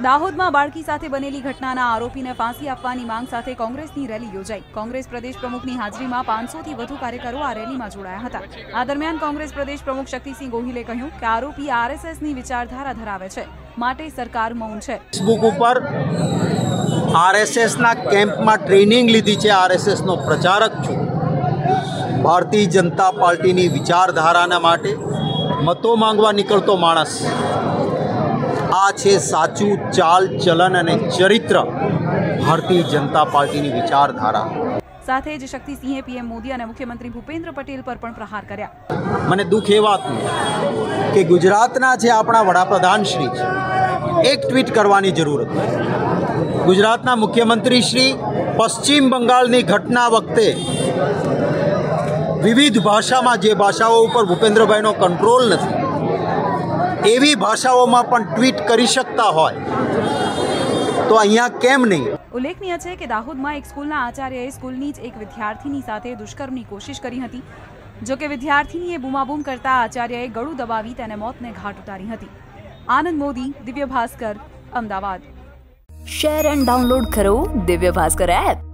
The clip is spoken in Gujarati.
દાહોદમાં બાળકી સાથે બનેલી ઘટનાના આરોપીને ફાંસી આપવાની માંગ સાથે કોંગ્રેસની રેલી યોજાઈ। કોંગ્રેસ પ્રદેશ પ્રમુખની હાજરીમાં 500 થી વધુ કાર્યકરો આ રેલીમાં જોડાયા હતા। આ દરમિયાન કોંગ્રેસ પ્રદેશ પ્રમુખ શક્તિસિંહ ગોહિલે કહ્યું કે આરોપી આરએસએસની વિચારધારા ધરાવે છે, માટે સરકાર મૌન છે। ફેસબુક ઉપર આરએસએસના કેમ્પમાં ટ્રેનિંગ લીધી છે, આરએસએસનો પ્રચારક છું। ભારતીય જનતા પાર્ટીની વિચારધારાના માટે મતો માંગવા નીકળતો માણસ આ છે સાચું ચાલ ચલન અને ચરિત્ર ભારતીય જનતા પાર્ટીની વિચારધારા। સાથે જ શક્તિસિંહે પીએમ મોદી અને મુખ્યમંત્રી ભૂપેન્દ્ર પટેલ પર પણ પ્રહાર કર્યા। મને દુઃખ એ વાતનું કે ગુજરાતના જે આપણા વડાપ્રધાન શ્રી છે, એક ટ્વીટ કરવાની જરૂર હતી। ગુજરાતના મુખ્યમંત્રી શ્રી પશ્ચિમ બંગાળની ઘટના વખતે વિવિધ ભાષામાં, જે ભાષાઓ ઉપર ભૂપેન્દ્રભાઈનો કંટ્રોલ નથી, એવી ભાષાઓમાં પણ ટ્વીટ કરી શકતા હોય તો અહીંયા કેમ નહીં? ઉલ્લેખનીય છે કે દાહોદમાં એક સ્કૂલના આચાર્યએ સ્કૂલની જ એક વિદ્યાર્થીની સાથે દુષ્કર્મની કોશિશ કરી હતી। જો કે વિદ્યાર્થીનીએ બૂમાબૂમ કરતા આચાર્યએ ગળું દબાવી તેને મોતને ઘાટ ઉતારી હતી। Anand Modi, Divya Bhaskar, Ahmedabad. Share and download કરો દિવ્ય ભાસ્કર એપ।